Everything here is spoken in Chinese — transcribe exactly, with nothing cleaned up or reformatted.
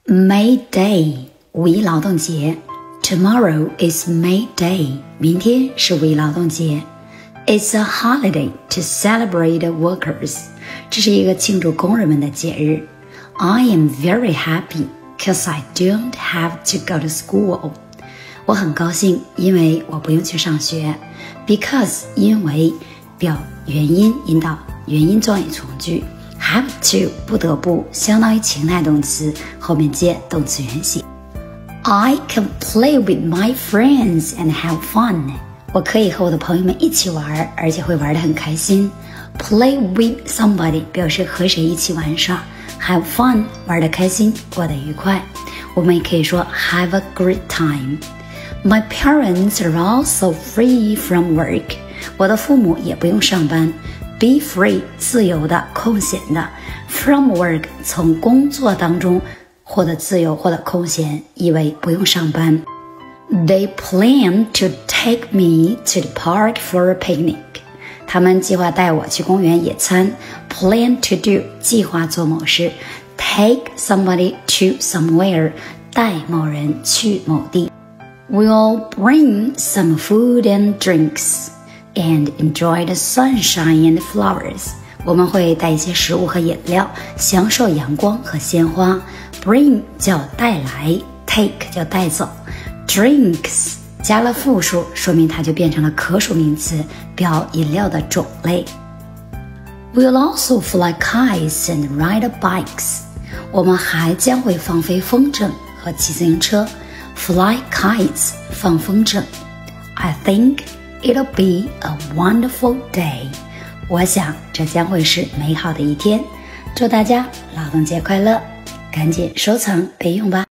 May Day 五一劳动节 Tomorrow is May Day 明天是五一劳动节 It's a holiday to celebrate workers 这是一个庆祝工人们的节日 I am very happy because I don't have to go to school 我很高兴因为我不用去上学 Because 因为表原因引导原因状语从句Have to 不得不相当于情态动词后面接动词原形 I can play with my friends and have fun 我可以和我的朋友们一起玩而且会玩得很开心 Play with somebody 表示和谁一起玩耍 Have fun 玩得开心过得愉快我们也可以说 Have a great time My parents are also free from work 我的父母也不用上班Be free 自由的空闲的 From work 从工作当中获得自由获得空闲意为不用上班 They plan to take me to the park for a picnic 他们计划带我去公园野餐 Plan to do 计划做某事 Take somebody to somewhere 带某人去某地 We'll bring some food and drinks and enjoy the sunshine and the flowers 我们会带一些食物和饮料享受阳光和鲜花 Bring 叫带来 Take 叫带走 Drinks 加了复数说明它就变成了可数名词表饮料的种类 We'll also fly kites and ride bikes 我们还将会放飞风筝和骑自行车 Fly kites 放风筝 I think It'll be a wonderful day 我想这将会是美好的一天祝大家劳动节快乐赶紧收藏备用吧